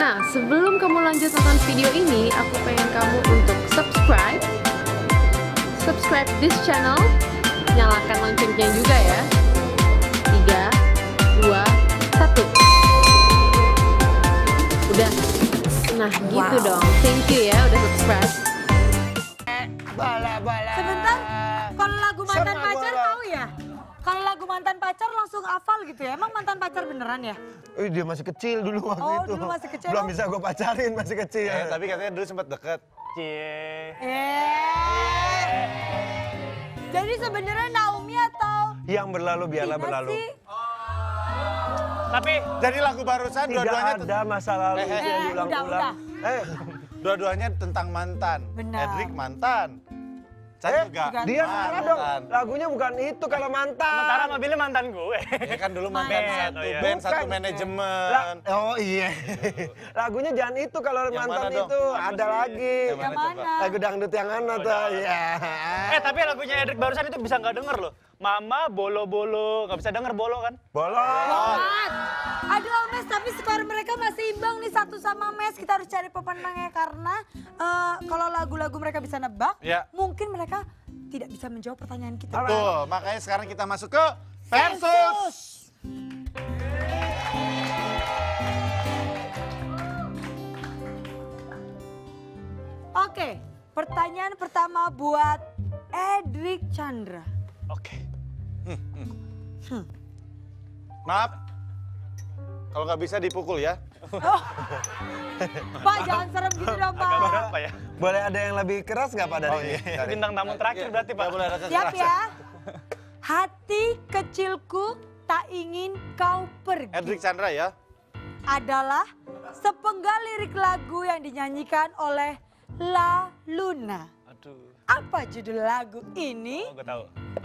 Nah, sebelum kamu lanjut nonton video ini, aku pengen kamu untuk subscribe this channel, nyalakan loncengnya juga ya. 3, 2, 1. Udah. Nah, gitu dong. Thank you ya udah subscribe. Sebentar, kalau lagu mantan pacar tahu ya? Kalau lagu mantan pacar langsung hafal gitu ya? Emang mantan pacar beneran ya? Dia masih kecil dulu waktu Oh, itu. dulu masih kecil. Belum bisa gue pacarin, masih kecil. Tapi katanya dulu sempat deket. Jadi sebenarnya Naomi atau Yang berlalu biarlah Tina berlalu. sih? Tapi jadi lagu barusan Tidak dua-duanya ada masa lalu yang udah. diulang-ulang. dua-duanya tentang mantan. Benar. Edric mantan. Saya juga. Dia mantan. salah dong. Lagunya bukan itu kalau mantan. Sementara mobilnya mantan gue. Ya kan dulu mantan Mantan. satu Oh, iya. band, satu Bukan. manajemen. Oh iya. Lagunya jangan itu kalau Yang mantan mana dong? itu. Ada lagi. Yang Yang coba? mana? Lagu dangdut yang mana tuh? Iya. Tapi lagunya Edric barusan itu bisa nggak denger loh. Mama bolo-bolo, nggak bisa denger bolo kan? Bolong. Aduh Mes, tapi skor mereka masih imbang nih satu sama Mes. Kita harus cari pemenangnya karena kalau lagu-lagu mereka bisa nebak, Ya. mungkin mereka tidak bisa menjawab pertanyaan kita. Betul, makanya sekarang kita masuk ke versus. Oke, pertanyaan pertama buat Edric Chandra. Oke. Maaf, kalau nggak bisa dipukul ya. Pak, jangan serem gitu dong, Pak. Berapa ya? Boleh ada yang lebih keras nggak Pak dari ini? iya. Bintang tamu terakhir berarti Pak. Nggak boleh ada Siap kekerasan. ya? Hati kecilku tak ingin kau pergi. Edric Chandra ya. Adalah sepenggal lirik lagu yang dinyanyikan oleh La Luna. Aduh, Apa judul lagu ini? gue tahu.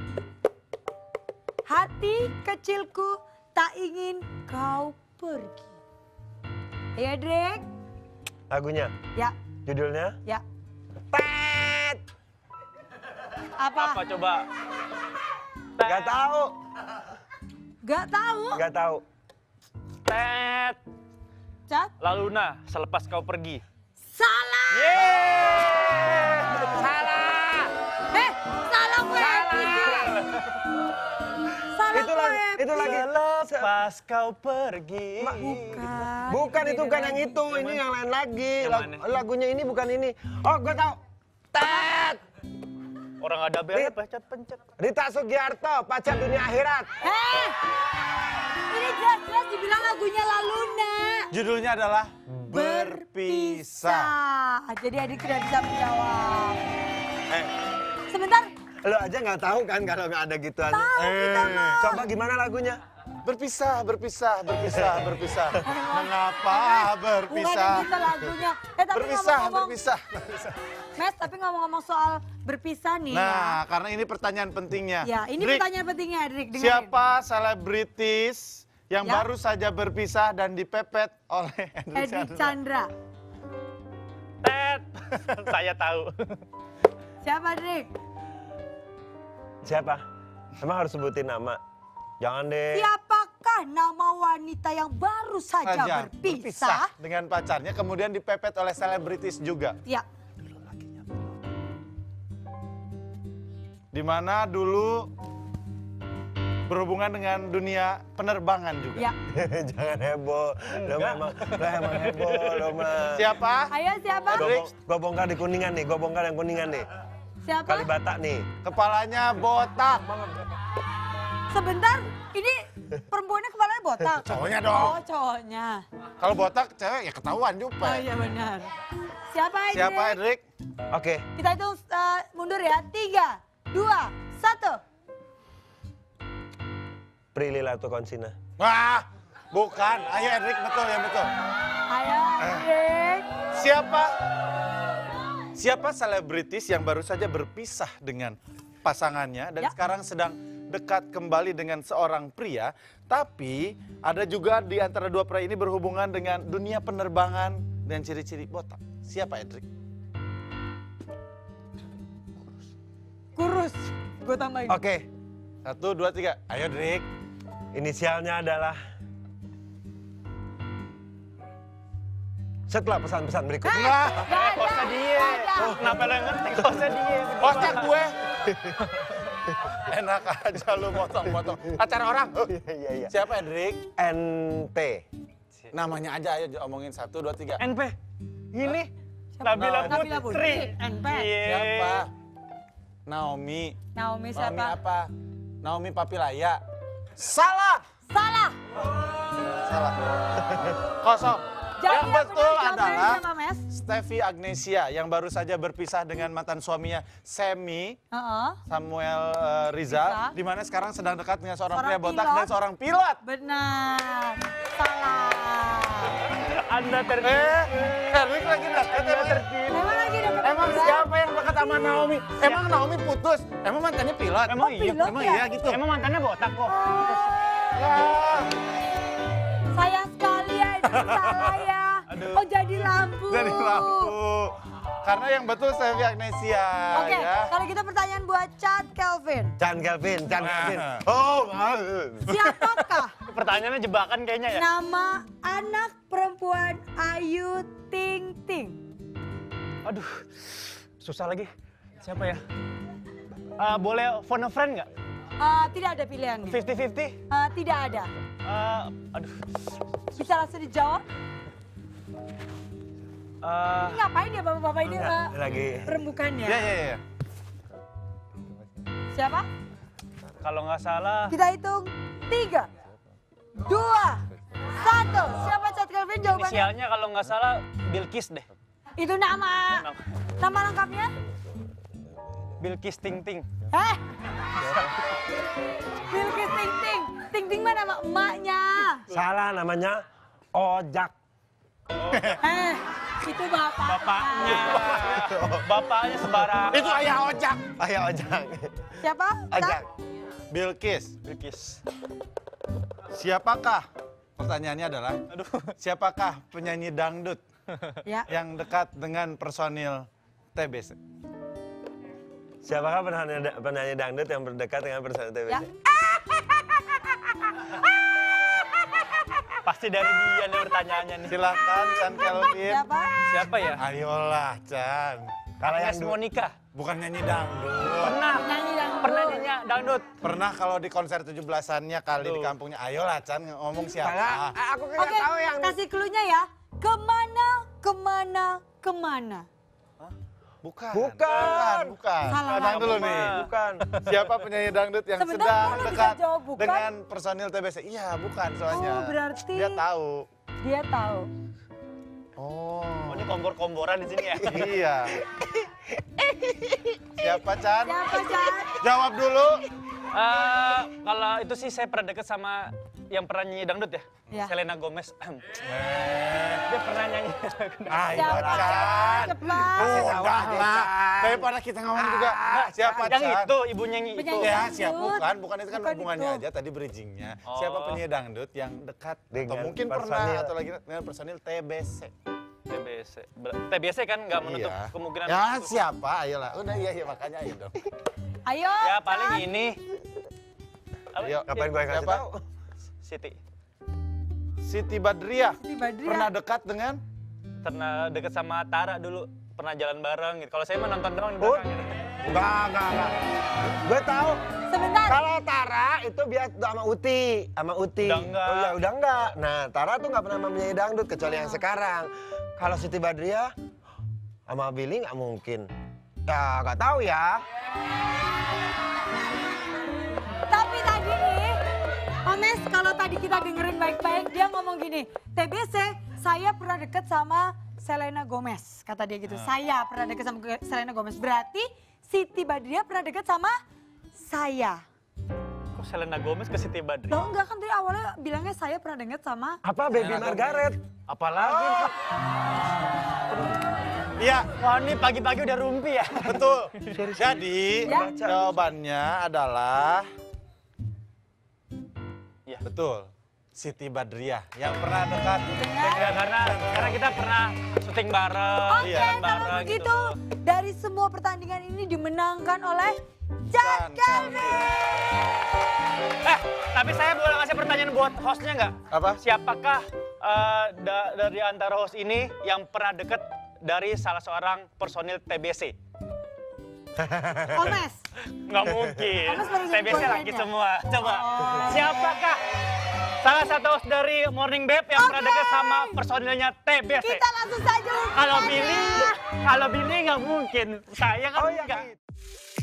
Hati kecilku tak ingin kau pergi. Ya, Drake? Lagunya, Ya, judulnya? ya. Tet. Apa? Apa coba? Gak tahu. Gak tahu. Gak tahu. Tet. Cat? La Luna, selepas kau pergi. Salah! Salah. Salah gue happy sih. Salah Itu gue lagi. happy. Itu lagi. Selepas kau pergi. Bukan. Bukan itu bukan yang itu. Ini yang lain lagi. Yang mana? Lagunya ini bukan ini. Oh, gue tahu. Tet. Orang ada belnya pencet-pencet. Rita Sugiarto, Pacar Dunia Akhirat. Ini jelas-jelas dibilang lagunya La Luna. Judulnya adalah Berpisah. Jadi adik tidak bisa menjawab. Eh, Sebentar. lo aja nggak tahu kan kalau nggak ada gitu aja. Tahu kita mah. Coba gimana lagunya? Berpisah, berpisah, berpisah, berpisah. Mengapa Bukan berpisah? yang kita lagunya. Tapi Berpisah, ngomong-ngomong, berpisah. Mes, tapi ngomong-ngomong soal berpisah nih Nah, karena ini pertanyaan pentingnya. ya. Ya, ini Drik, pertanyaan pentingnya, Drik. Dengerin. siapa selebritis yang Ya. baru saja berpisah dan dipepet oleh Edric Chandra. Tet. Saya tahu. Siapa, Drik? Siapa? Emang harus sebutin nama? Jangan deh. Siapakah nama wanita yang baru saja berpisah? dengan pacarnya, kemudian dipepet oleh selebritis juga. Ya, Di mana dulu berhubungan dengan dunia penerbangan juga. ya. Jangan heboh. Lo emang heboh, lo mah. Siapa? Ayo siapa? Gue bongkar di Kuningan nih, gue bongkar yang Kuningan nih. Siapa? Kalibata nih. Kepalanya botak. Sebentar, ini perempuannya kepalanya botak. Cowoknya dong. Oh, cowoknya. Kalau botak cewek ya ketahuan juga. Oh iya benar. Siapa Edric? Siapa Edric? Oke. Kita hitung mundur ya. 3, 2, 1. Prilly Latuconsina. Wah, bukan. Ayo Edric, betul ya betul. Ayo Edric. Siapa selebritis yang baru saja berpisah dengan pasangannya dan Ya. sekarang sedang dekat kembali dengan seorang pria, tapi ada juga di antara dua pria ini berhubungan dengan dunia penerbangan dan ciri-ciri botak. Siapa Edric? Kurus. Gue tambahin. Oke. 1, 2, 3. Ayo Edric. Inisialnya adalah setelah pesan-pesan berikut. Enggak. Hostnya dia. Kenapa lo yang ngerti? Hostnya dia. Hostnya gue. Enak aja lu motong-motong. Acara orang. Iya. Siapa Edric? NT. Namanya aja ayo omongin 1, 2, 3. NP. Ini. Nabila Putri. NP. Siapa? Naomi. Naomi Naomi siapa? apa? Naomi Papilaya. Salah. Salah. Salah. Kosong. Jadi Yang betul adalah siapa, Mes? Steffi Agnesia yang baru saja berpisah dengan mantan suaminya Semi Samuel Riza, di mana sekarang sedang dekat dengan seorang pria botak dan seorang pilot. Benar. Salah. Anda Herwig lagi dekat emang. Memang lagi deket. Emang siapa yang dekat sama Naomi? Emang Naomi putus? Emang mantannya pilot? Emang iya? pilot Emang ya? iya gitu? Emang mantannya botak kok. Wah. Sayang sekali ya, itu salah ya. Oh jadi lampu. Dari lampu. Karena yang betul Steffi Agnesia. Oke, Ya. kalau kita pertanyaan buat Chad Kelvin. Chan Kelvin. Nah. Oh, maaf. Siapakah Pertanyaannya jebakan kayaknya ya. nama anak perempuan Ayu Ting Ting? Aduh, susah lagi. Siapa ya? Boleh phone a friend nggak? Tidak ada pilihannya. 50-50? Tidak ada. Aduh. Bisa langsung dijawab? Ini ngapain ya bapak-bapak ini Lagi. perembukannya? Iya. Siapa? Kalau nggak salah, Kita hitung 3, 2, 1. Siapa Chad Kelvin jawabannya? inisialnya kalau nggak salah Bilkis deh. Itu nama lengkapnya? Bilkis Ting Ting. Bilkis Ting Ting. Ting Ting mah nama emaknya. Salah namanya Ojak. Itu bapaknya. Bapaknya sembarang. Itu ayah Ojak. Ayah Ojak. Siapa? Ojak. Bilkis. Bilkis. Siapakah? Pertanyaannya adalah, siapakah penyanyi dangdut Ya. yang dekat dengan personil TBC? Siapakah penyanyi dangdut yang berdekat dengan personil TBC? Ya. Pasti dari dia nih pertanyaannya nih. Silahkan Chan Kelvin. Siapa? Siapa ya? Ayolah Chan. Kalau yang Agnes Monica. Bukan nyanyi dangdut. Pernah. Nyanyi dangdut. Pernah nyanyi dangdut. Pernah kalau di konser 17-annya kali di kampungnya. Ayolah Chan ngomong siapa? aku nggak Oke, tahu yang kasih clue-nya ya. Kemana? Bukan. Bukan. Salah Tenang dulu lagi. nih. bukan. Siapa penyanyi dangdut yang Sebentar, sedang mana bisa dekat jawab bukan? dengan personil TBC? Iya, bukan soalnya. Oh, berarti- Dia tahu. Dia tahu. Oh. Oh, ini kompor-komporan di sini ya. Iya. Siapa Chan? Siapa, Chan? Jawab dulu. Kalau itu sih saya pernah deket sama yang pernah nyanyi dangdut ya. Ya. Selena Gomez. Dia pernah nyanyi. Ayo Siapa, Chan. Cepat. Udah lah. Daripada kita ngomong juga. Siapa Yang Chan? itu, ibu nyanyi itu. Penyanyi. Ya, Dangdut. siapa bukan itu kan Bukan hubungannya itu. aja tadi bridgingnya. Oh. Siapa penyanyi dangdut yang dekat atau Dengan mungkin pernah personil. atau lagi dengan personil TBC? TBC. TBC kan nggak menutup Iya. kemungkinan. Ya siapa? Ayolah. Udah iya makanya ayo dong. Ayo. Ya Chan. paling ini. Apa? Ayo. Ngapain gue kasih Siapa? tahu? Siti. Siti Badriah. Siti Badriah. Pernah dekat dengan? Pernah deket sama Tara dulu. Pernah jalan bareng gitu. Kalau saya mah nonton doang di belakang gitu. Enggak. Gue tahu. Sebentar. Kalau Tara itu biasa sama Uti. Udah enggak. Oh ya udah enggak. Nah Tara tuh nggak pernah menyanyi dangdut kecuali yang sekarang. Kalau Siti Badriah sama Billy nggak mungkin. Ya nggak tahu ya. Tapi tadi nih, Omes, kalau tadi kita dengerin baik-baik, dia ngomong gini, TBC, saya pernah deket sama Selena Gomez, kata dia gitu. Saya pernah deket sama Selena Gomez, berarti Siti Badriah pernah deket sama saya. Kok Selena Gomez ke Siti Badriah? Loh enggak kan tadi awalnya bilangnya saya pernah deket sama... Apa Baby Margaret? Apalagi? Iya, Wah ini pagi-pagi udah rumpi ya. betul. Jadi Ya. jawabannya adalah Iya. betul. Siti Badriah yang pernah dekat Ya, karena kita pernah syuting bareng, Oke, jalan kalau bareng begitu gitu. dari semua pertandingan ini dimenangkan oleh Chan Chan Kelvin. Tapi saya boleh ngasih pertanyaan buat hostnya nggak? Apa? Siapakah dari antara host ini yang pernah deket dari salah seorang personil TBC? Omes. Nggak mungkin. Omes baru jadi TBC lagi boyfriendnya. semua. Coba, siapakah salah satu host dari Morning Babe yang pernah deket sama personilnya TBC? Kita langsung saja. Kalau Billy nggak mungkin. Saya kan Oh, iya, enggak. gitu.